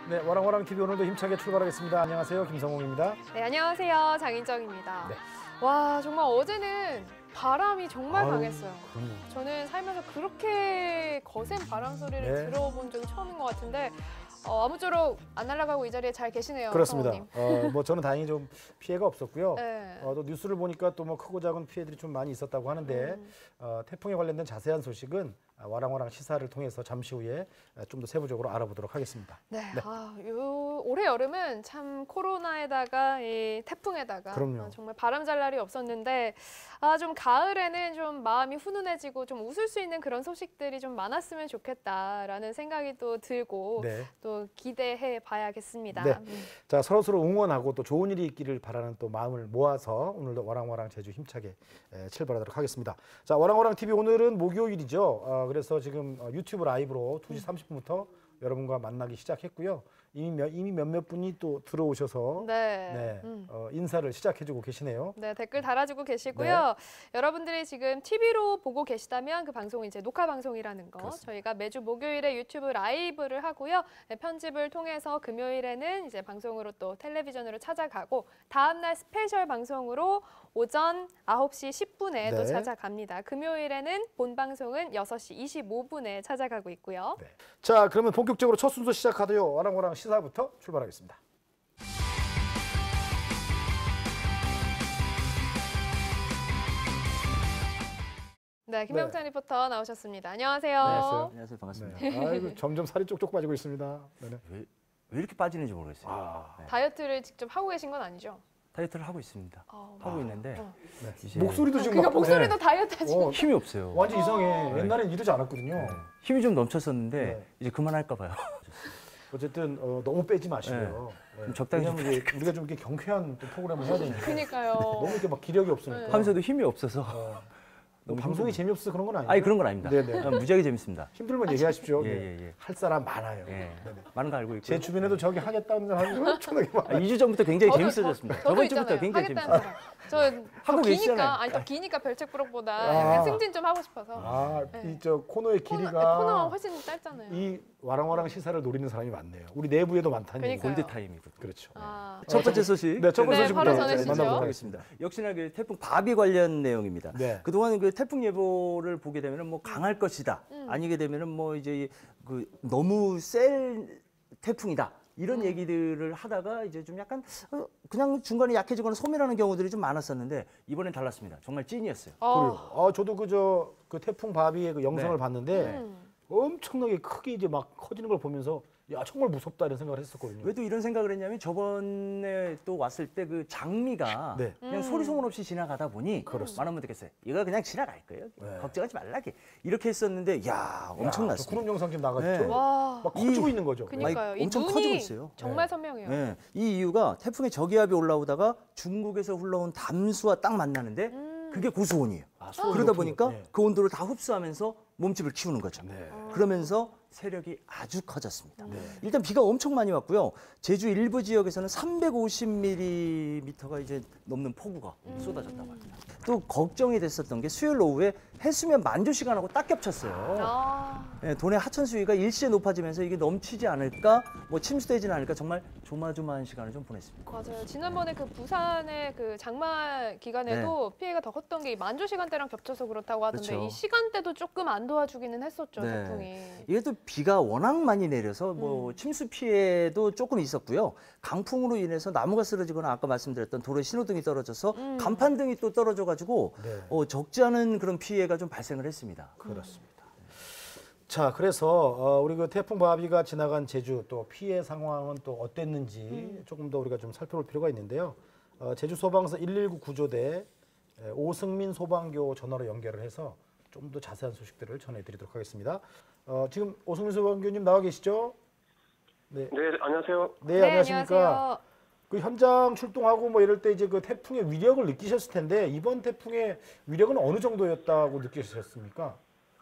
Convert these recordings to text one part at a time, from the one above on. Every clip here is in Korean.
네, 와랑와랑 TV 오늘도 힘차게 출발하겠습니다. 안녕하세요, 김성홍입니다. 네, 안녕하세요. 장인정입니다. 네. 와, 정말 어제는 바람이 정말 강했어요. 그럼요. 저는 살면서 그렇게 거센 바람 소리를 네. 들어본 적이 처음인 것 같은데 아무쪼록 안 날아가고 이 자리에 잘 계시네요. 그렇습니다. 성우님. 뭐 저는 다행히 좀 피해가 없었고요. 네. 또 뉴스를 보니까 또 뭐 크고 작은 피해들이 좀 많이 있었다고 하는데 태풍에 관련된 자세한 소식은 와랑와랑 시사를 통해서 잠시 후에 좀 더 세부적으로 알아보도록 하겠습니다. 네. 네. 올해 여름은 참 코로나에다가 이 태풍에다가 그럼요. 정말 바람 잘 날이 없었는데 좀 가을에는 좀 마음이 훈훈해지고 좀 웃을 수 있는 그런 소식들이 좀 많았으면 좋겠다라는 생각이 또 들고 네. 또 기대해 봐야겠습니다. 네. 자, 서로서로 응원하고 또 좋은 일이 있기를 바라는 또 마음을 모아서 오늘도 와랑와랑 제주 힘차게 출발하도록 하겠습니다. 자, 와랑와랑 TV 오늘은 목요일이죠. 그래서 지금 유튜브 라이브로 2시 30분부터 여러분과 만나기 시작했고요. 이미 몇몇 분이 또 들어오셔서 네. 인사를 시작해주고 계시네요. 네, 댓글 달아주고 계시고요. 여러분들이 지금 TV로 보고 계시다면 그 방송은 이제 녹화 방송이라는 거. 그렇습니다. 저희가 매주 목요일에 유튜브 라이브를 하고요. 네, 편집을 통해서 금요일에는 이제 방송으로 또 텔레비전으로 찾아가고 다음날 스페셜 방송으로 오전 9시 10분에 또 네. 찾아갑니다. 금요일에는 본 방송은 6시 25분에 찾아가고 있고요. 네. 자, 그러면 본격적으로 첫 순서 시작하도요. 와랑와랑 시사부터 출발하겠습니다. 네, 김영찬 리포터 나오셨습니다. 안녕하세요. 안녕하세요. 안녕하세요. 반갑습니다. 네. 아이고, 점점 살이 쪽쪽 빠지고 있습니다. 네네. 왜 이렇게 빠지는지 모르겠어요. 네. 다이어트를 직접 하고 계신 건 아니죠? 다이어트를 하고 있습니다. 하고 있는데 네. 이제 목소리도 지금 그러니까 막- 목소리도 네. 다이어트 하시는 힘이 없어요. 완전 이상해. 네. 옛날엔 이러지 않았거든요. 네. 힘이 좀 넘쳤었는데 네. 이제 그만할까 봐요. 어쨌든 너무 빼지 마시고요. 네. 좀 적당히 좀 왜냐면 이제 우리가 좀 이렇게 경쾌한 또 프로그램을 해야 되니까 그러니까요. 너무 이렇게 막 기력이 없으니까. 하면서도 힘이 없어서 뭐 너무 방송이 힘들어요. 재미없어 그런 건 아니에요. 아니 그런 건 아닙니다. 네네. 무지하게 재밌습니다. 힘들면 얘기하십시오. 예, 네. 예, 예. 할 사람 많아요. 예. 네네. 많은 거 알고 있고. 제 주변에도 저기 하겠다는 사람이 엄청나게 많아요. 2주 전부터 굉장히 저도- 재밌어졌습니다. 저도 저번 주부터 있잖아요. 굉장히 하겠다는 재밌어요. 사람. 저 하고 계시잖아요. 기니까 아니 더 기니까 별책부록보다 아. 약간 승진 좀 하고 싶어서. 아, 네. 이 저 코너의 코너가 길이가 훨씬 짧잖아요. 이 와랑와랑 시사를 노리는 사람이 많네요. 우리 내부에도 많다는 그러니까요. 얘기. 골드 타임이거든요. 그렇죠. 첫 번째 소식. 네, 첫 번째 네, 소식부터 바로 전해주시죠. 만나보도록 하겠습니다. 하겠습니다. 역시나 그 태풍 바비 관련 내용입니다. 네. 그동안 그 태풍 예보를 보게 되면은 뭐 강할 것이다. 아니게 되면은 뭐 이제 그 너무 센 태풍이다. 이런 얘기들을 하다가 이제 좀 약간 그냥 중간에 약해지거나 소멸하는 경우들이 좀 많았었는데 이번엔 달랐습니다. 정말 찐이었어요. 그래요. 저도 그 태풍 바비의 그 영상을 네. 봤는데 엄청나게 크게 이제 막 커지는 걸 보면서 야 정말 무섭다 이런 생각을 했었거든요. 왜 또 이런 생각을 했냐면 저번에 또 왔을 때 그 장미가 네. 그냥 소리 소문 없이 지나가다 보니 많은 분들께서 이거 그냥 지나갈 거예요. 네. 걱정하지 말라게 이렇게 했었는데 야 저 엄청났습니다. 그런 영상 지금 나가죠. 네. 와. 막 커지고 있는 거죠. 그러니까요. 아니, 이 엄청 눈이 커지고 있어요. 정말 선명해요. 네. 이 이유가 태풍의 저기압이 올라오다가 중국에서 흘러온 담수와 딱 만나는데 그게 고수온이에요. 수온이 그러다 높은 보니까 거. 네. 그 온도를 다 흡수하면서 몸집을 키우는 거죠. 네. 그러면서 세력이 아주 커졌습니다. 네. 일단 비가 엄청 많이 왔고요. 제주 일부 지역에서는 350mm가 이제 넘는 폭우가 쏟아졌다고 합니다. 또 걱정이 됐었던 게 수요일 오후에 해수면 만조 시간하고 딱 겹쳤어요. 아. 네, 도내 하천 수위가 일시에 높아지면서 이게 넘치지 않을까, 뭐 침수되지는 않을까 정말 조마조마한 시간을 좀 보냈습니다. 맞아요. 지난번에 그 부산의 그 장마 기간에도 피해가 더 컸던 게 이 만조 시간대랑 겹쳐서 그렇다고 하던데 그렇죠. 이 시간대도 조금 안 도와주기는 했었죠, 네. 태풍이. 이게 또 비가 워낙 많이 내려서 뭐 침수 피해도 조금 있었고요. 강풍으로 인해서 나무가 쓰러지거나 아까 말씀드렸던 도로에 신호등이 떨어져서 간판등이 또 떨어져가지고 네. 적지 않은 그런 피해가 좀 발생을 했습니다. 그렇습니다. 자, 그래서 우리 그 태풍 바비가 지나간 제주 또 피해 상황은 또 어땠는지 조금 더 우리가 좀 살펴볼 필요가 있는데요. 제주 소방서 119 구조대 오승민 소방교 전화로 연결을 해서 좀 더 자세한 소식들을 전해드리도록 하겠습니다. 지금 오승민 소방교님 나와 계시죠? 네, 네, 안녕하세요. 네, 안녕하십니까. 그 현장 출동하고 뭐 이럴 때 이제 그 태풍의 위력을 느끼셨을 텐데 이번 태풍의 위력은 어느 정도였다고 느끼셨습니까?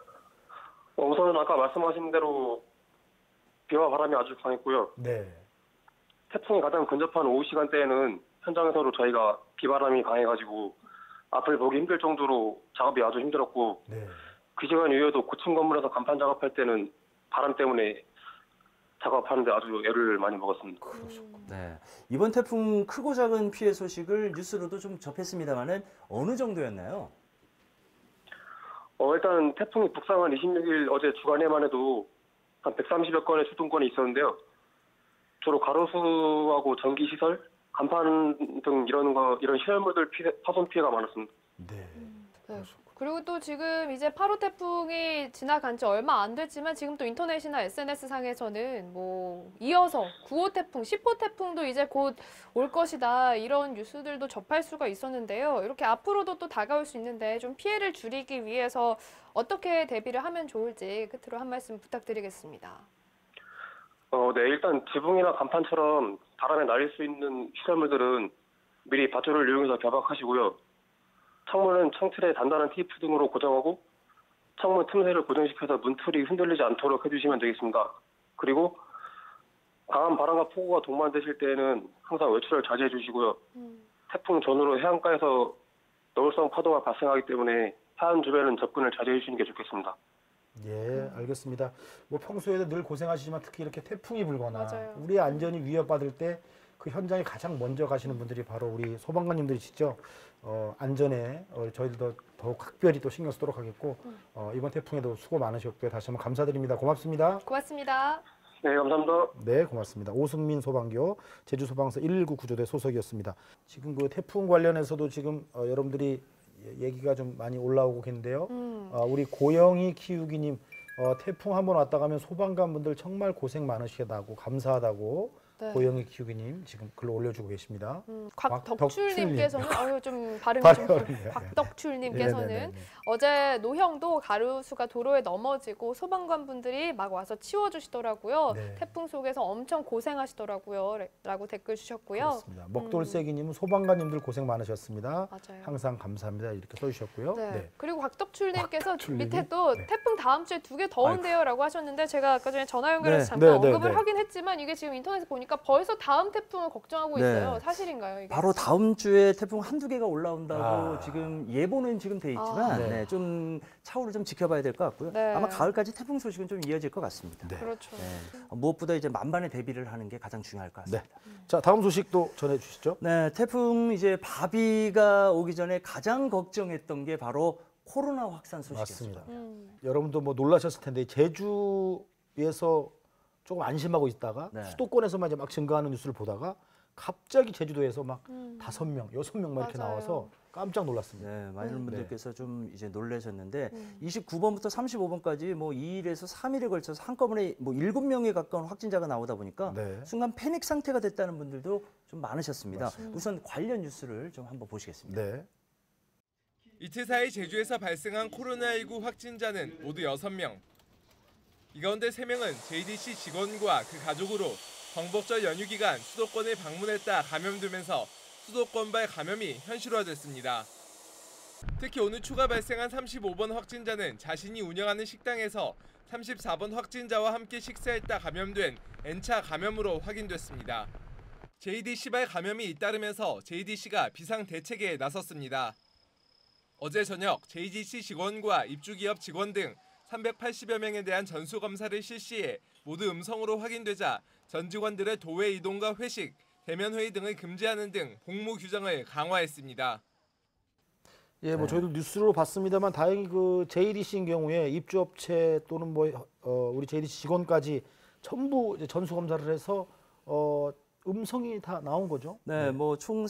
우선은 아까 말씀하신 대로 비와 바람이 아주 강했고요. 네. 태풍이 가장 근접한 오후 시간대에는 현장에서도 저희가 비바람이 강해가지고 앞을 보기 힘들 정도로 작업이 아주 힘들었고 네. 그 시간 이후에도 고층 건물에서 간판 작업할 때는 바람 때문에 작업하는데 아주 애를 많이 먹었습니다. 네. 이번 태풍 크고 작은 피해 소식을 뉴스로도 좀 접했습니다만은 어느 정도였나요? 일단 태풍이 북상한 26일 어제 주간에만 해도 한 130여 건의 수동권이 있었는데요. 주로 가로수하고 전기시설, 간판 등 이런 시설물들 파손 피해가 많았습니다. 네. 네. 그리고 또 지금 이제 8호 태풍이 지나간 지 얼마 안 됐지만 지금 또 인터넷이나 SNS 상에서는 뭐 이어서 9호 태풍, 10호 태풍도 이제 곧 올 것이다 이런 뉴스들도 접할 수가 있었는데요. 이렇게 앞으로도 또 다가올 수 있는데 좀 피해를 줄이기 위해서 어떻게 대비를 하면 좋을지 끝으로 한 말씀 부탁드리겠습니다. 네, 일단 지붕이나 간판처럼 바람에 날릴 수 있는 시설물들은 미리 밧줄을 이용해서 결박하시고요. 창문은 창틀에 단단한 테이프 등으로 고정하고 창문 틈새를 고정시켜서 문틀이 흔들리지 않도록 해주시면 되겠습니다. 그리고 강한 바람과 폭우가 동반되실 때에는 항상 외출을 자제해 주시고요. 태풍 전후로 해안가에서 노을성 파도가 발생하기 때문에 해안 주변은 접근을 자제해 주시는 게 좋겠습니다. 예, 알겠습니다. 뭐 평소에도 늘 고생하시지만 특히 이렇게 태풍이 불거나 맞아요. 우리 안전이 위협받을 때 그 현장에 가장 먼저 가시는 분들이 바로 우리 소방관님들이시죠. 안전에 저희들도 더욱 각별히 또 신경 쓰도록 하겠고 이번 태풍에도 수고 많으셨고요. 다시 한번 감사드립니다. 고맙습니다. 고맙습니다. 네, 감사합니다. 네, 고맙습니다. 오승민 소방교 제주소방서 119 구조대 소속이었습니다. 지금 그 태풍 관련해서도 지금 여러분들이 얘기가 좀 많이 올라오고 계신데요. 우리 고영희 키우기님 태풍 한번 왔다 가면 소방관분들 정말 고생 많으시다고 감사하다고 네. 고영희 키우기님 지금 글 올려주고 계십니다. 곽덕출님께서는 좀 발음이 발음이 좀 어렵네요. 곽덕출님께서는 네네네네. 어제 노형도 가루수가 도로에 넘어지고 소방관분들이 막 와서 치워주시더라고요. 네. 태풍 속에서 엄청 고생하시더라고요. 라고 댓글 주셨고요. 그렇습니다. 먹돌새기님은 소방관님들 고생 많으셨습니다. 맞아요. 항상 감사합니다 이렇게 써주셨고요. 네. 네. 그리고 곽덕출님께서 곽덕출님이? 밑에 또 네. 태풍 다음 주에 2개 더 온대요라고 하셨는데 제가 아까 전에 전화 연결해서 네. 잠깐 네, 네, 언급을 네. 하긴 했지만 이게 지금 인터넷에 보니까 벌써 다음 태풍을 걱정하고 네. 있어요. 사실인가요? 이게? 바로 다음 주에 태풍 한두 개가 올라온다고 아. 지금 예보는 지금 돼 있지만 네. 네, 좀 차후를 좀 지켜봐야 될 것 같고요. 네. 아마 가을까지 태풍 소식은 좀 이어질 것 같습니다. 네. 그렇죠. 네. 무엇보다 이제 만반의 대비를 하는 게 가장 중요할 것 같습니다. 자, 다음 소식도 전해주시죠. 네, 태풍 이제 바비가 오기 전에 가장 걱정했던 게 바로 코로나 확산 소식이었습니다. 맞습니다. 여러분도 뭐 놀라셨을 텐데 제주에서 조금 안심하고 있다가 네. 수도권에서만 이제 막 증가하는 뉴스를 보다가 갑자기 제주도에서 막 5명, 6명 막 이렇게 맞아요. 나와서 깜짝 놀랐습니다. 네, 많은 분들께서 좀 이제 놀라셨는데 29번부터 35번까지 뭐 2일에서 3일에 걸쳐서 한꺼번에 뭐 7명에 가까운 확진자가 나오다 보니까 네. 순간 패닉 상태가 됐다는 분들도 좀 많으셨습니다. 우선 관련 뉴스를 좀 한번 보시겠습니다. 네. 이틀 사이 제주에서 발생한 코로나19 확진자는 모두 6명. 이 가운데 3명은 JDC 직원과 그 가족으로 광복절 연휴 기간 수도권을 방문했다 감염되면서 수도권발 감염이 현실화됐습니다. 특히 오늘 추가 발생한 35번 확진자는 자신이 운영하는 식당에서 34번 확진자와 함께 식사했다 감염된 N차 감염으로 확인됐습니다. JDC발 감염이 잇따르면서 JDC가 비상대책에 나섰습니다. 어제 저녁 JDC 직원과 입주기업 직원 등 380여 명에 대한 전수검사를 실시해 모두 음성으로 확인되자 전 직원들의 도외 이동과 회식, 대면 회의 등을 금지하는 등 복무 규정을 강화했습니다. 예, 뭐 저희도 뉴스로 봤습니다만 다행히 그 JDC인 경우에 입주업체 또는 뭐 우리 JDC 직원까지 전부 이제 전수 검사를 해서 음성이 다 나온 거죠. 네, 뭐 총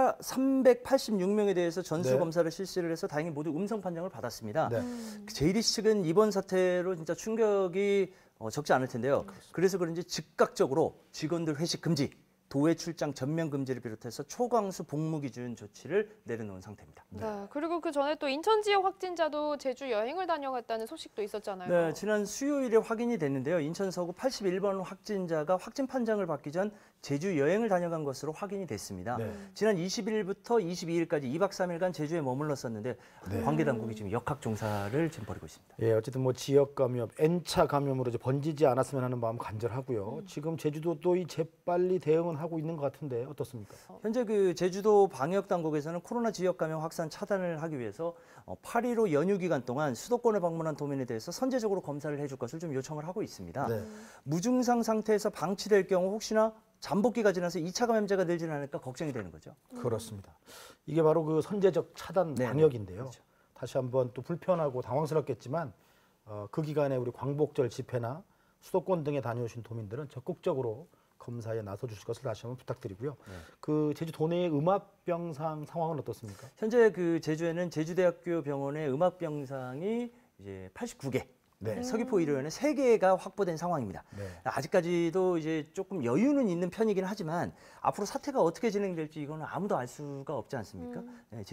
386명에 대해서 전수 네. 검사를 실시를 해서 다행히 모두 음성 판정을 받았습니다. 네. JDC 측은 이번 사태로 진짜 충격이 적지 않을 텐데요. 그래서 그런지 즉각적으로 직원들 회식 금지, 도외 출장 전면 금지를 비롯해서 초강수 복무 기준 조치를 내려놓은 상태입니다. 네. 그리고 그 전에 또 인천 지역 확진자도 제주 여행을 다녀갔다는 소식도 있었잖아요. 네, 지난 수요일에 확인이 됐는데요. 인천 서구 81번 확진자가 확진 판정을 받기 전 제주 여행을 다녀간 것으로 확인이 됐습니다. 네. 지난 21일부터 22일까지 2박 3일간 제주에 머물렀었는데 관계 당국이 지금 역학 조사를 지금 벌이고 있습니다. 예, 어쨌든 뭐 지역 감염, N차 감염으로 이제 번지지 않았으면 하는 마음 간절하고요. 지금 제주도 또 이 재빨리 대응은 하고 있는 것 같은데 어떻습니까? 현재 그 제주도 방역 당국에서는 코로나 지역 감염 확산 차단을 하기 위해서 8.15 연휴 기간 동안 수도권을 방문한 도민에 대해서 선제적으로 검사를 해줄 것을 좀 요청을 하고 있습니다. 네. 무증상 상태에서 방치될 경우 혹시나 잠복기가 지나서 2차 감염자가 늘지는 않을까 걱정이 되는 거죠. 그렇습니다. 이게 바로 그 선제적 차단 네, 방역인데요. 그렇죠. 다시 한번 또 불편하고 당황스럽겠지만 그 기간에 우리 광복절 집회나 수도권 등에 다녀오신 도민들은 적극적으로 검사에 나서 주실 것을 다시 한번 부탁드리고요. 그 제주 도내의 음압병상 상황은 어떻습니까? 현재 그 제주에는 제주대학교 병원의 음압병상이 이제 89개, 네. 서귀포 의료원에 3개가 확보된 상황입니다. 네. 아직까지도 이제 조금 여유는 있는 편이긴 하지만 앞으로 사태가 어떻게 진행될지 이거는 아무도 알 수가 없지 않습니까? 네,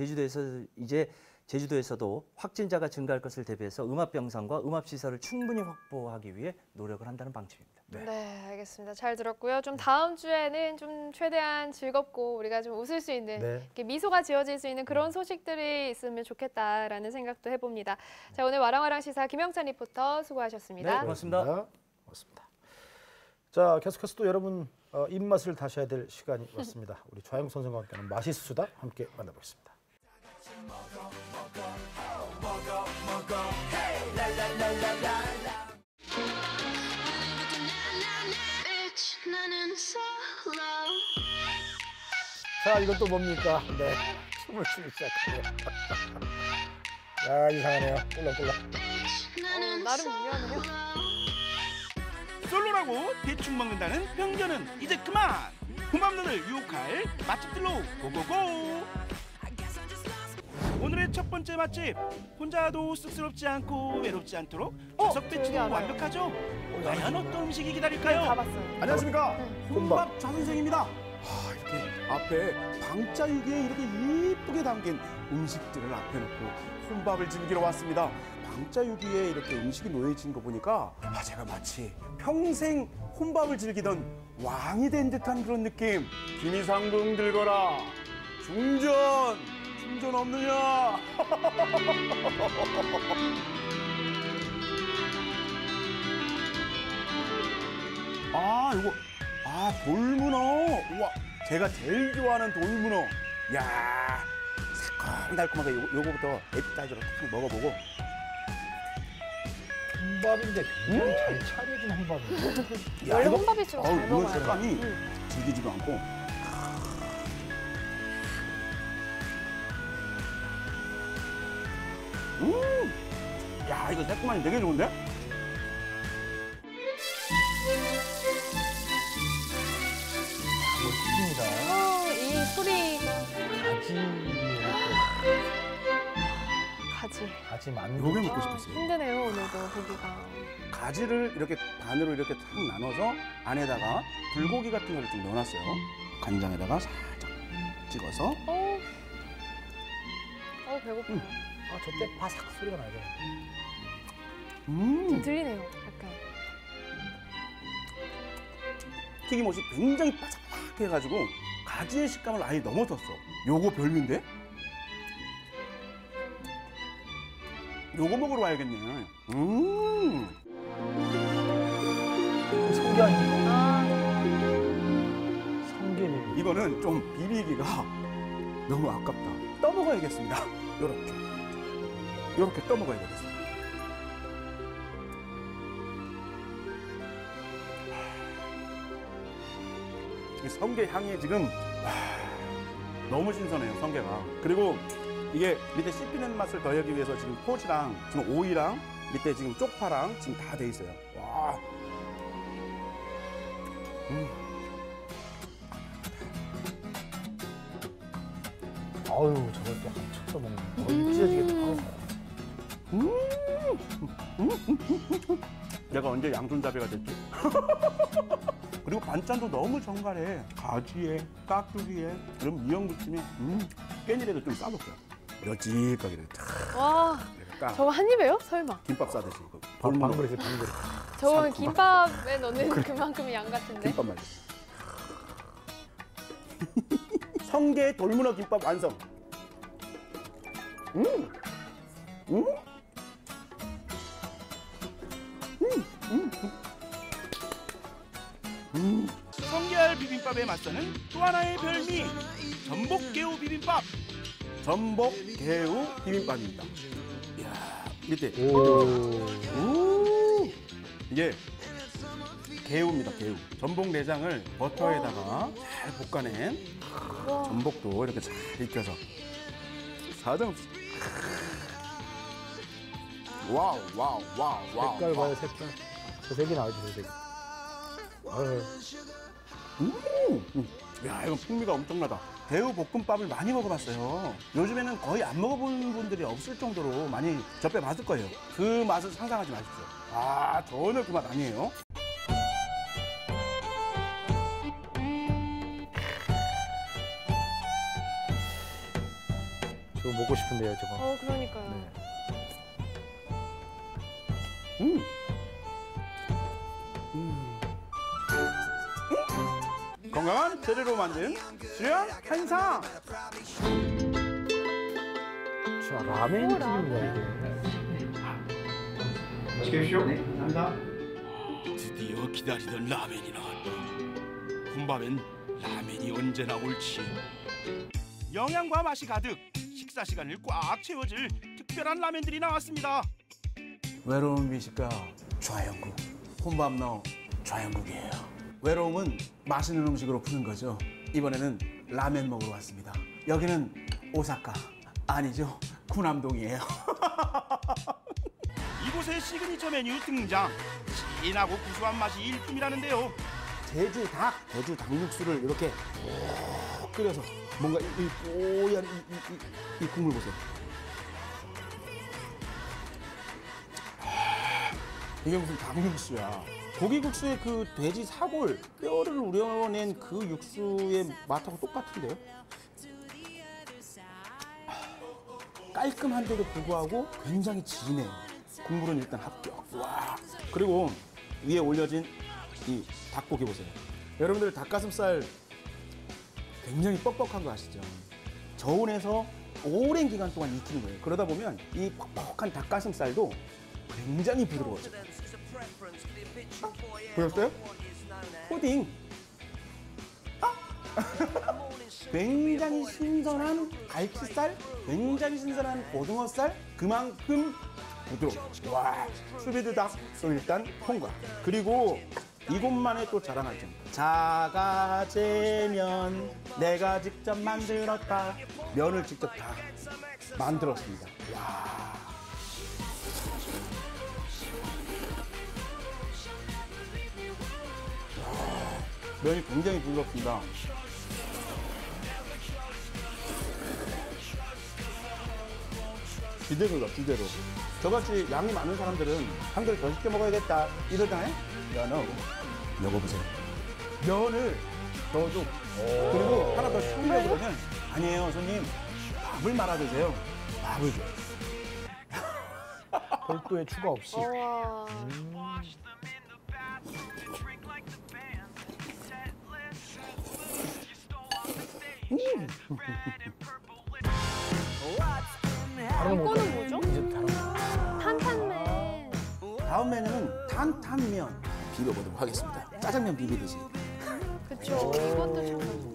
제주도에서도 확진자가 증가할 것을 대비해서 음압병상과 음압시설을 충분히 확보하기 위해 노력을 한다는 방침입니다. 네, 알겠습니다. 잘 들었고요. 좀 다음 주에는 좀 최대한 즐겁고 우리가 좀 웃을 수 있는 네. 이렇게 미소가 지어질 수 있는 그런 소식들이 있으면 좋겠다라는 생각도 해봅니다. 자, 오늘 와랑와랑 시사 김영찬 리포터 수고하셨습니다. 네, 고맙습니다. 고맙습니다. 자, 계속해서 또 여러분 입맛을 다셔야 될 시간이 왔습니다. 우리 좌영 선생과 함께하는 맛있수다 함께 만나보겠습니다. 자, 이건 또 뭡니까? 네, 춤을 추기 시작하네요. 야, 이상하네요. 꿀렁꿀렁. 나름 유연해요. 솔로라고 대충 먹는다는 편견은 이제 그만. humabnun을 유혹할 맛집들로 고고고. 오늘의 첫 번째 맛집, 혼자도 쑥스럽지 않고 외롭지 않도록 좌석 저 여기 배치도 알아요. 완벽하죠? 과연 어떤 음식이 기다릴까요? 가봤어요. 안녕하십니까. 혼밥. 혼밥 좌선생입니다. 이렇게 앞에 방자유기에 이렇게 이쁘게 담긴 음식들을 앞에 놓고 혼밥을 즐기러 왔습니다. 방자유기에 이렇게 음식이 놓여진 거 보니까 제가 마치 평생 혼밥을 즐기던 왕이 된 듯한 그런 느낌. 김이상궁 들거라. 중전 없느냐? 돌문어. 우와, 제가 제일 좋아하는 돌문어. 야, 새콤달콤하게 요거부터 에피타이저로 딱 먹어보고. 혼밥인데 굉장히 잘 차려진 혼밥이에요. 원래 혼밥일수록 잘 문어 먹어요. 식감이 질기지도 않고. 야, 이거 새콤하니 되게 좋은데? 멋집니다. 이 소리가 가지. 가지 요게 먹고 싶었어요. 힘드네요, 오늘도 보기가. 가지를 이렇게 반으로 이렇게 탁 나눠서 안에다가 불고기 같은 거를 좀 넣어놨어요. 간장에다가 살짝 찍어서. 배고파. 저때 바삭 소리가 나죠. 좀 들리네요, 약간. 튀김옷이 굉장히 바삭바삭해가지고 가지의 식감을 아예 넘어섰어. 요거 별미인데? 요거 먹으러 와야겠네. 성게 아닙니까? 아, 성게는 이거는 좀 비비기가 너무 아깝다. 떠먹어야겠습니다. 요렇게 떠먹어야 되겠습니다. 이 성게 향이 지금 너무 신선해요, 성게가. 그리고 이게 밑에 씹히는 맛을 더하기 위해서 지금 톳이랑 지금 오이랑 밑에 지금 쪽파랑 지금 다 돼 있어요. 와. 아유, 저걸 또 합쳐서 먹는 거. 입 찢어지겠다. 내가 언제 양손잡이가 됐지? 그리고 반찬도 너무 정갈해. 가지에, 깍두기에, 이런 미역 무침에, 깻잎에도 좀 싸줬어요. 여지까지 이렇게 탁 와, 이렇게 딱 저거 한 입에요? 설마. 김밥 싸듯이. 그 방그릇이 방그릇. 저거는 김밥에 넣는 그만큼의 양 같은데. 김밥 말이야. 성게 돌문어 김밥 완성. 성게알 비빔밥 비빔밥에 맞서는 또 하나의 별미 전복개우 비빔밥. 전복 개우 비빔밥입니다. 이야, 밑에 이게 개우입니다. 개우. 전복 내장을 버터에다가 잘 볶아낸 전복도 이렇게 잘 익혀서 사정없이. 와우. 색깔 봐요, 색깔. 저 색이 나오죠, 저 색. 아유. 야, 이건 풍미가 엄청나다. 대우 볶음밥을 많이 먹어봤어요. 요즘에는 거의 안 먹어본 분들이 없을 정도로 많이 접해봤을 거예요. 그 맛을 상상하지 마십시오. 아, 전혀 그 맛 아니에요. 저거 먹고 싶은데요, 저거. 그러니까요. 네. 건강한 재료로 만든 수영 한상. 자, 라멘 튀김이다, 이게. 드디어 기다리던 라멘이 나왔다. 군밤엔 라멘이 언제나 옳지. 영양과 맛이 가득 식사 시간을 꽉 채워줄 특별한 라멘들이 나왔습니다. 외로운 미식가 좌영국. 혼밥 넣어 좌영국이에요. 외로움은 맛있는 음식으로 푸는 거죠. 이번에는 라멘 먹으러 왔습니다. 여기는 오사카 아니죠, 구남동이에요. 이곳의 시그니처 메뉴 등장. 진하고 구수한 맛이 일품이라는데요. 제주 닭육수를 이렇게 푹 끓여서 뭔가 이 뽀얀 이 국물 보세요. 이게 무슨 닭육수야. 고기국수의 그 돼지 사골 뼈를 우려낸 그 육수의 맛하고 똑같은데요. 깔끔한데도 불구하고 굉장히 진해요. 국물은 일단 합격. 와. 그리고 위에 올려진 이 닭고기 보세요. 여러분들 닭가슴살 굉장히 뻑뻑한 거 아시죠? 저온에서 오랜 기간 동안 익히는 거예요. 그러다 보면 이 뻑뻑한 닭가슴살도 굉장히 부드러워져요. 보셨어요? 푸딩. 굉장히 신선한 갈치살, 굉장히 신선한 고등어살, 그만큼 부드러워. 와, 수비드 닭도 일단 통과. 그리고 이곳만의 또 자랑할 점. 자가제면 내가 직접 만들었다. 면을 직접 다 만들었습니다. 와. 면이 굉장히 부드럽습니다. 기대로. 저같이 양이 많은 사람들은 한 그릇 더 시켜 먹어야겠다 이러잖아요. 면은 먹어보세요. 면을 넣어줘. 그리고 하나 더 시키려고 그러면 아니에요, 손님. 밥을 말아 드세요. 밥을 줘. 별도의 추가 없이. 와. 다른 거 이거는 뭐죠? 이제 다른 거. 탄탄맨. 다음 메뉴는 탄탄면 비벼보도록 하겠습니다. 짜장면 비비듯이. 그쵸. 이것도 참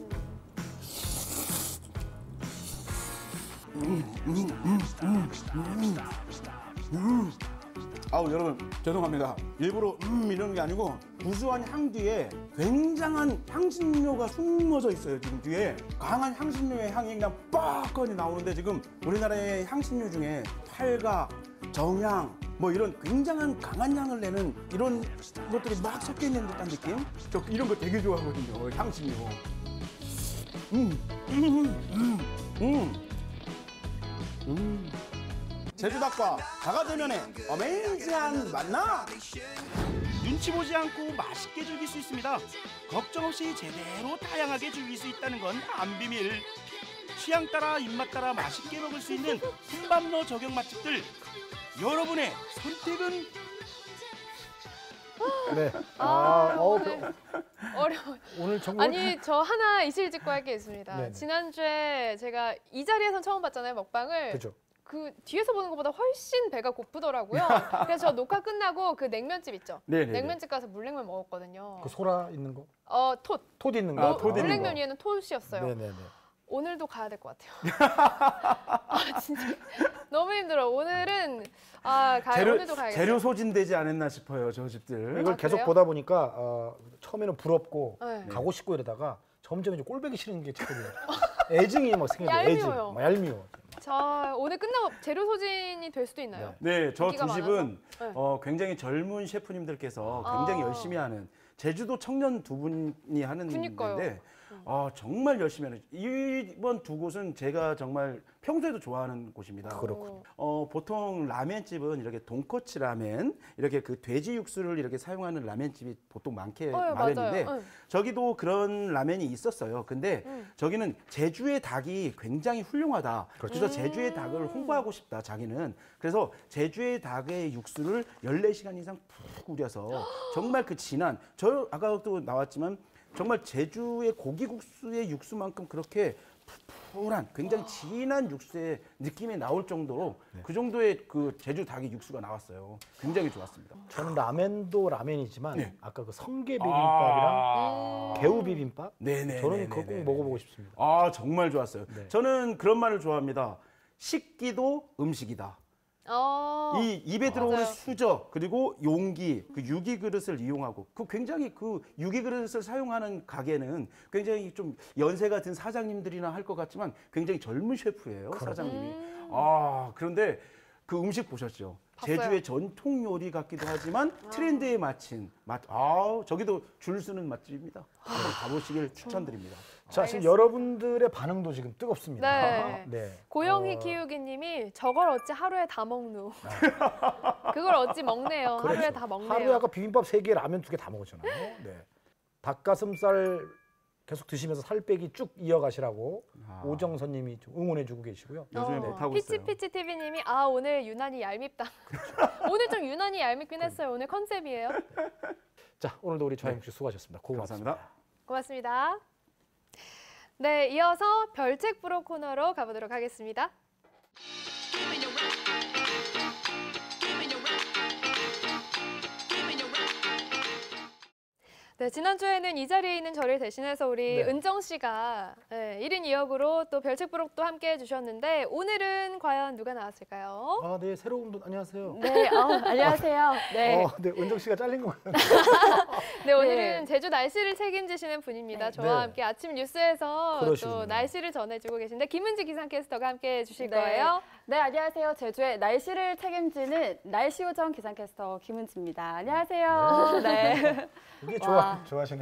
맛있네. 아우, 여러분 죄송합니다. 일부러 이러는 게 아니고 구수한 향 뒤에 굉장한 향신료가 숨어져 있어요. 지금 뒤에 강한 향신료의 향이 그냥 뻑하니 나오는데 지금 우리나라의 향신료 중에 팔각, 정향 뭐 이런 굉장한 강한 향을 내는 이런 것들이 막 섞여 있는 듯한 느낌? 저 이런 거 되게 좋아하거든요. 향신료. 제주닭과 자가제면의 어메이징한 만남! 눈치 보지 않고 맛있게 즐길 수 있습니다. 걱정 없이 제대로 다양하게 즐길 수 있다는 건 안 비밀. 취향 따라 입맛 따라 맛있게 먹을 수 있는 혼밥로 저격 맛집들. 여러분의 선택은? 네. 어려워요. 오늘 정말 아니, 저 하나 이실 짓고 할 게 있습니다. 네네. 지난주에 제가 이 자리에선 처음 봤잖아요, 먹방을. 그죠. 그 뒤에서 보는 것보다 훨씬 배가 고프더라고요. 그래서 저 녹화 끝나고 그 냉면집 있죠. 네네네. 냉면집 가서 물냉면 먹었거든요. 그 소라 있는 거? 톳. 톳 있는 거? 아, 톳 있는 물냉면 거. 위에는 톳이었어요. 네네네. 오늘도 가야 될 것 같아요. 아 진짜 너무 힘들어. 오늘은 오늘도 가야겠어요. 재료 소진되지 않았나 싶어요, 저 집들. 이걸 아, 계속 그래요? 보다 보니까 처음에는 부럽고 네. 가고 싶고 이러다가 점점 이제 꼴보기 싫은 게 자꾸요. 애증이 막 생겨요. 애증. 얄미워요. 막 얄미워. 자 오늘 끝나고 재료 소진이 될 수도 있나요? 네, 저 인기가 두 집은 많아서? 굉장히 젊은 셰프님들께서 아. 굉장히 열심히 하는 제주도 청년 두 분이 하는 그니까요. 데인데 정말 열심히 하는 이번 두 곳은 제가 정말 평소에도 좋아하는 곳입니다. 그렇군요. 보통 라멘집은 이렇게 돈코츠 라멘 이렇게 그 돼지 육수를 이렇게 사용하는 라멘집이 보통 많게 마련인데 맞아요. 저기도 그런 라멘이 있었어요. 근데 저기는 제주의 닭이 굉장히 훌륭하다. 그래서 제주의 닭을 홍보하고 싶다, 자기는. 그래서 제주의 닭의 육수를 14시간 이상 푹 우려서 정말 그 진한, 저 아까도 나왔지만 정말 제주의 고기국수의 육수만큼 그렇게 푸푸한 굉장히 진한 육수의 느낌이 나올 정도로 그 정도의 그 제주 닭의 육수가 나왔어요. 굉장히 좋았습니다. 저는 라멘도 라멘이지만 네. 아까 그 성게 비빔밥이랑 개우 비빔밥 네네. 저는 그거 꼭 먹어보고 싶습니다. 정말 좋았어요. 네. 저는 그런 말을 좋아합니다. 식기도 음식이다. 이 입에 들어오는 맞아요. 수저 그리고 용기 그 유기 그릇을 이용하고 그 굉장히 그 유기 그릇을 사용하는 가게는 굉장히 좀 연세가 든 사장님들이나 할 것 같지만 굉장히 젊은 셰프예요, 사장님이. 그런데 그 음식 보셨죠? 봤어요. 제주의 전통 요리 같기도 하지만 트렌드에 맞춘 맛. 저기도 줄 서는 맛집입니다. 한번 가보시길 추천드립니다. 자, 지금 알겠습니다. 여러분들의 반응도 지금 뜨겁습니다. 네. 고영희 키우기님이 저걸 어찌 하루에 다 먹누. 그걸 어찌 먹네요. 하루에 그렇죠. 다 먹네요. 하루에 아까 비빔밥 3개, 라면 2개 다 먹었잖아요. 네. 닭가슴살 계속 드시면서 살 빼기 쭉 이어가시라고 오정선님이 좀 응원해주고 계시고요. 요즘에 못하고 있어요. 피치피치 TV님이 오늘 유난히 얄밉다. 오늘 좀 유난히 얄밉긴 했어요. 오늘 컨셉이에요. 자, 오늘도 우리 좌영 씨 수고하셨습니다. 고맙습니다. 감사합니다. 고맙습니다. 네, 이어서 별책 프로 코너로 가보도록 하겠습니다. 네, 지난주에는 이 자리에 있는 저를 대신해서 우리 네. 은정 씨가 1인 2역으로 또 별책 부록도 함께 해주셨는데 오늘은 과연 누가 나왔을까요? 아, 네, 새로운 분 안녕하세요. 네, 안녕하세요. 네. 네, 은정 씨가 잘린 거 같아요. 네, 오늘은 제주 날씨를 책임지시는 분입니다. 네. 저와 네. 함께 아침 뉴스에서 그러시군요. 또 날씨를 전해주고 계신데 김은지 기상캐스터가 함께 해주실 네. 거예요. 네, 안녕하세요. 제주의 날씨를 책임지는 날씨요정 기상캐스터 김은지입니다. 안녕하세요. 네. 이게 와. 좋아하시네.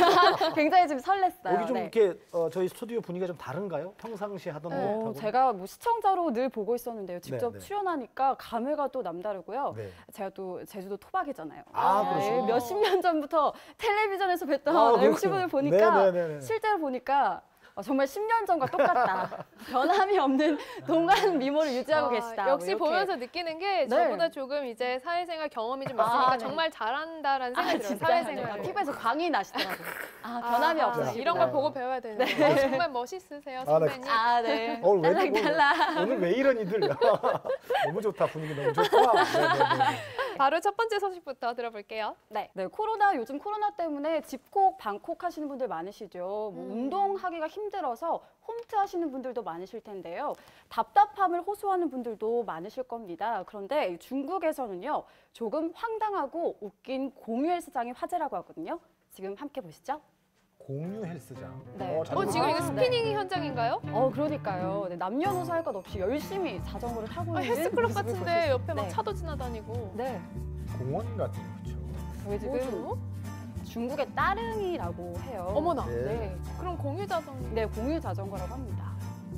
굉장히 좀 설렜어요. 여기 좀 네. 이렇게 저희 스튜디오 분위기가 좀 다른가요? 평상시 하던 것하고? 제가 뭐 시청자로 늘 보고 있었는데요. 직접 네, 네. 출연하니까 감회가 또 남다르고요. 네. 제가 또 제주도 토박이잖아요. 그러시구나. 몇십 년 전부터 텔레비전에서 뵀던 그렇군요. MC분을 보니까 네네네네. 실제로 보니까 정말 10년 전과 똑같다. 변함이 없는 동안 미모를 유지하고 계시다. 역시 뭐 이렇게. 보면서 느끼는 게 네. 저보다 조금 이제 사회생활 경험이 좀 있으니까 네. 정말 잘한다라는 생각이 들어요. 진짜요? 사회생활을. TV에서 광이 나시더라고요. 변함이 없으시고. 이런 걸 보고 배워야 되는 거예요. 정말 멋있으세요, 네. 선배님. 네. 오늘 딸랑딸랑. 오늘 왜 이런 이들? 너무 좋다, 분위기 너무 좋다. 네네네. 바로 첫 번째 소식부터 들어볼게요. 네, 요즘 코로나 때문에 집콕, 방콕 하시는 분들 많으시죠. 뭐 운동하기가 힘들어서 홈트 하시는 분들도 많으실 텐데요. 답답함을 호소하는 분들도 많으실 겁니다. 그런데 중국에서는요, 조금 황당하고 웃긴 공유 헬스장이 화제라고 하거든요. 지금 함께 보시죠. 공유 헬스장. 네. 지금 이거 네. 스피닝 현장인가요? 그러니까요. 네, 남녀노소 할 것 없이 열심히 자전거를 타고 있는 헬스클럽 모습을 볼수 같은데 옆에 막 네. 차도 지나다니고. 네. 공원 같은 거죠. 저희 지금 중국의 따릉이라고 해요. 어머나. 네. 네. 그럼 공유 자전거. 네, 공유 자전거라고 합니다.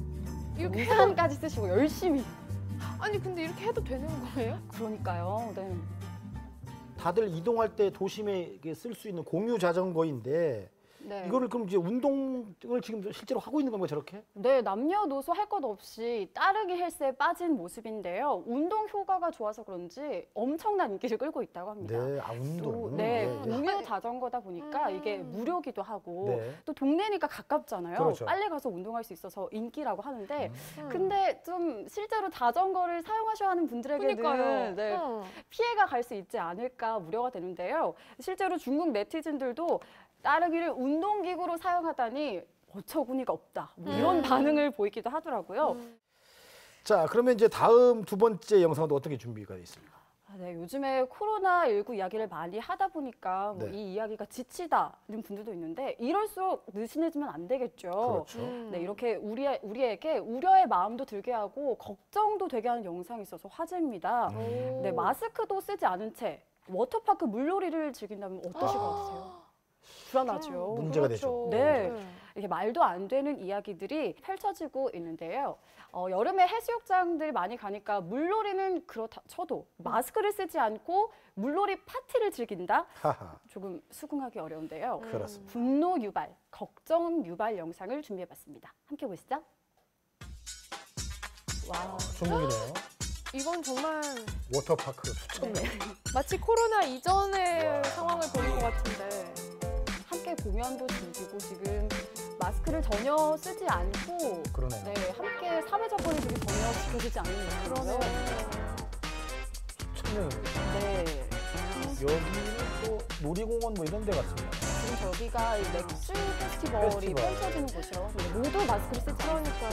이렇게 우산까지 쓰시고 열심히. 아니 근데 이렇게 해도 되는 거예요? 그러니까요. 네. 다들 이동할 때 도심에 쓸 수 있는 공유 자전거인데 네. 이거를 그럼 이제 운동을 지금 실제로 하고 있는 건가요, 저렇게? 네, 남녀노소 할 것 없이 따르기 헬스에 빠진 모습인데요. 운동 효과가 좋아서 그런지 엄청난 인기를 끌고 있다고 합니다. 네, 운동. 네, 네. 공유 아니, 자전거다 보니까 이게 무료기도 하고 네. 또 동네니까 가깝잖아요. 그렇죠. 빨리 가서 운동할 수 있어서 인기라고 하는데 근데 좀 실제로 자전거를 사용하셔야 하는 분들에게는 그러니까요. 네, 피해가 갈 수 있지 않을까 우려가 되는데요. 실제로 중국 네티즌들도 따릉이를 운동기구로 사용하다니 어처구니가 없다. 뭐 이런 반응을 보이기도 하더라고요. 자, 그러면 이제 다음 두 번째 영상은 또 어떻게 준비가 돼 있습니까? 네, 요즘에 코로나19 이야기를 많이 하다 보니까 뭐 네. 이 이야기가 지치다는 분들도 있는데 이럴수록 느슨해지면 안 되겠죠. 그렇죠. 네, 이렇게 우리에게 우려의 마음도 들게 하고 걱정도 되게 하는 영상이 있어서 화제입니다. 네, 마스크도 쓰지 않은 채 워터파크 물놀이를 즐긴다면 어떠실 것 같으세요? 불안하죠. 문제가 되죠. 네. 이게 말도 안 되는 이야기들이 펼쳐지고 있는데요. 여름에 해수욕장들 많이 가니까 물놀이는 그렇다 쳐도 마스크를 쓰지 않고 물놀이 파티를 즐긴다? 하하. 조금 수긍하기 어려운데요. 그렇습니다. 분노 유발, 걱정 유발 영상을 준비해봤습니다. 함께 보시죠. 와, 중국이네요. 이건 정말 워터파크 추천. 네. 마치 코로나 이전의 상황을 보는 것 같은데. 함께 공연도 즐기고 지금 마스크를 전혀 쓰지 않고 그러네요. 네, 함께 사회적 거리두기 전혀 지켜지지 않는 그러네요. 거예요. 천명이네요. 네. 여기는 또 놀이공원 뭐 이런 데 같습니다. 지금 저기가 이 맥주 페스티벌이 페스티벌. 펼쳐지는 곳이라고 하는데 모두 마스크를 쓰지 않으니까요.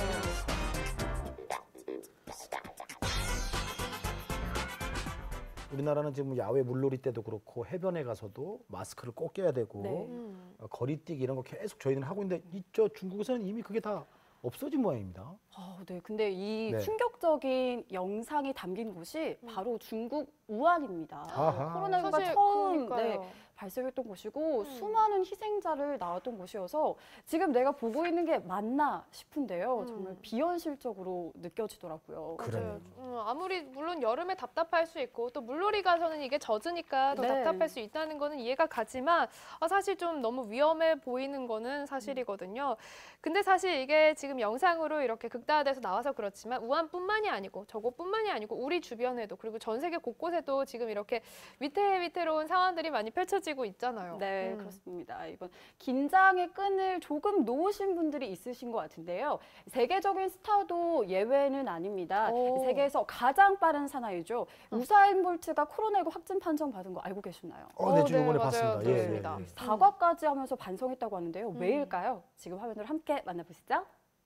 우리나라는 지금 야외 물놀이 때도 그렇고 해변에 가서도 마스크를 꼭 껴야 되고 네. 거리뛰기 이런 거 계속 저희는 하고 있는데 이저 중국에서는 이미 그게 다 없어진 모양입니다. 네. 근데 이 네. 충격적인 영상이 담긴 곳이 바로 중국 우한입니다. 아하. 코로나19가 사실 처음 그러니까요. 발생했던 곳이고 수많은 희생자를 낳았던 곳이어서 지금 내가 보고 있는 게 맞나 싶은데요. 정말 비현실적으로 느껴지더라고요. 그러네요. 아무리 물론 여름에 답답할 수 있고 또 물놀이 가서는 이게 젖으니까 더 네. 답답할 수 있다는 거는 이해가 가지만 사실 좀 너무 위험해 보이는 거는 사실이거든요. 근데 사실 이게 지금 영상으로 이렇게 극다화돼서 나와서 그렇지만 우한뿐만이 아니고 저곳뿐만이 아니고 우리 주변에도 그리고 전 세계 곳곳에도 지금 이렇게 위태로운 상황들이 많이 펼쳐지고 있잖아요. 네, 그렇습니다. 이번 긴장의 끈을 조금 놓으신 분들이 있으신 것 같은데요. 세계적인 스타도 예외는 아닙니다. 오. 세계에서 가장 빠른 사나이죠. 우사인 볼트가 코로나19 확진 판정 받은 거 알고 계시나요? 네, 저 네, 이번에 맞아요. 봤습니다. 들었습니다. 사과까지 하면서 반성했다고 하는데요. 왜일까요? 지금 화면으로 함께 만나보시죠.